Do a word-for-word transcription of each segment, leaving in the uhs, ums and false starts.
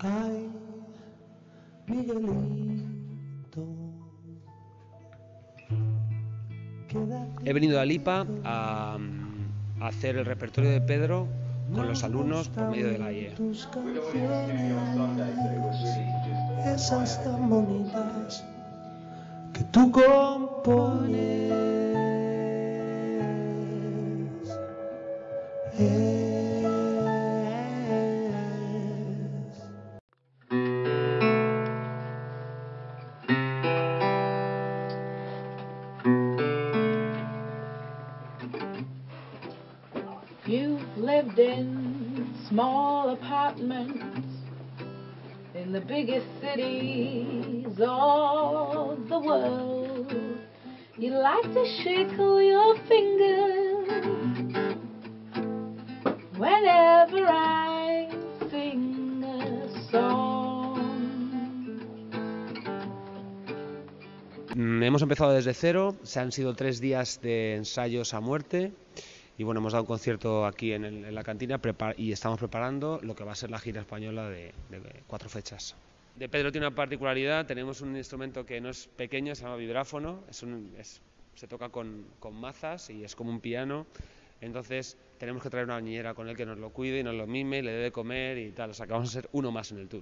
Ay, Miguelito. He venido a Lipa a, a hacer el repertorio de Pedro con los alumnos por medio de la I E. Tus canciones, esas tan bonitas que tú compones. Es You've lived in small apartments in the biggest cities of the world. You like to shake all your fingers whenever I sing a song. Hemos empezado desde cero, se han sido tres días de ensayos a muerte. Y bueno, hemos dado un concierto aquí en, el, en la cantina y estamos preparando lo que va a ser la gira española de, de cuatro fechas. De Pedro tiene una particularidad, tenemos un instrumento que no es pequeño, se llama vibráfono, es un, es, se toca con, con mazas y es como un piano, entonces tenemos que traer una niñera con él que nos lo cuide y nos lo mime, le dé de comer y tal, o sea que vamos a ser uno más en el tour.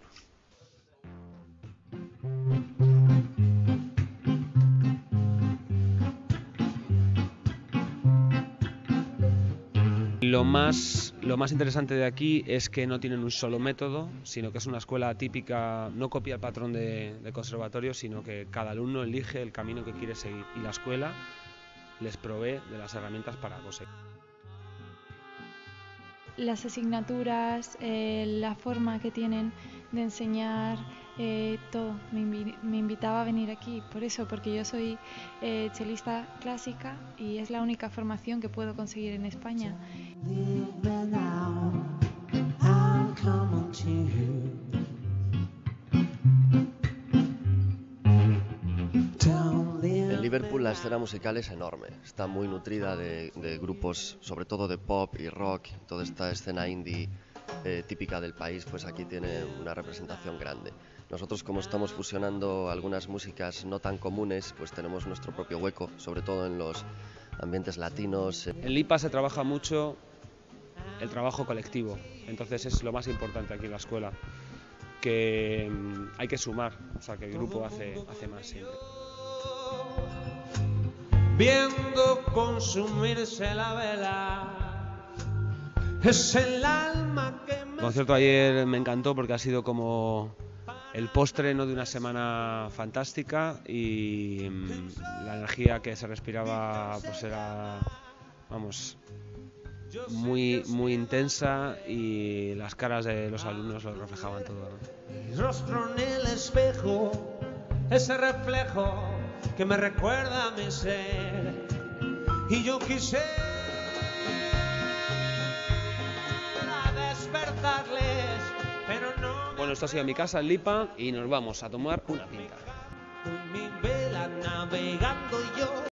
Lo más, lo más interesante de aquí es que no tienen un solo método, sino que es una escuela típica, no copia el patrón de, de conservatorio, sino que cada alumno elige el camino que quiere seguir y la escuela les provee de las herramientas para conseguir. Las asignaturas, eh, la forma que tienen de enseñar, eh, todo. Me, invi me invitaba a venir aquí, por eso, porque yo soy eh, chelista clásica y es la única formación que puedo conseguir en España. En Liverpool la escena musical es enorme, está muy nutrida de, de grupos, sobre todo de pop y rock. Toda esta escena indie eh, típica del país, pues aquí tiene una representación grande. Nosotros, como estamos fusionando algunas músicas no tan comunes, pues tenemos nuestro propio hueco, sobre todo en los ambientes latinos. En Lipa se trabaja mucho el trabajo colectivo, entonces es lo más importante aquí en la escuela, que mmm, hay que sumar, o sea que el grupo hace, hace más siempre. Viendo consumirse la vela, es el alma que me... El concierto ayer me encantó porque ha sido como el postreno de una semana fantástica y mmm, la energía que se respiraba pues era, vamos, muy, muy intensa y las caras de los alumnos lo reflejaban todo, ¿no? Mi rostro en el espejo, ese reflejo que me recuerda a mi ser, y yo quisiera despertarles, pero no. Bueno, esto ha sido mi casa en Lipa y nos vamos a tomar una pinta. Mi vela navegando yo.